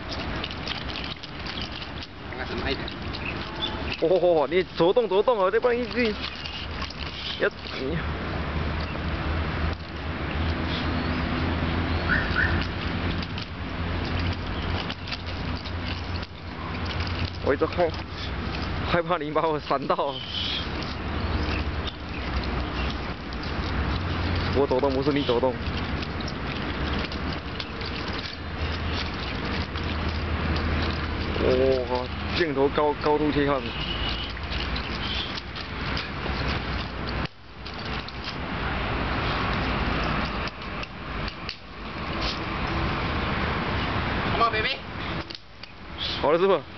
刚开始慢一点。 哦，你左动哦，这不然一直要你。我一直害怕你把我闪到。我走动不是你走动。哇，镜头高度切换。 Come on, baby。 好了，师傅。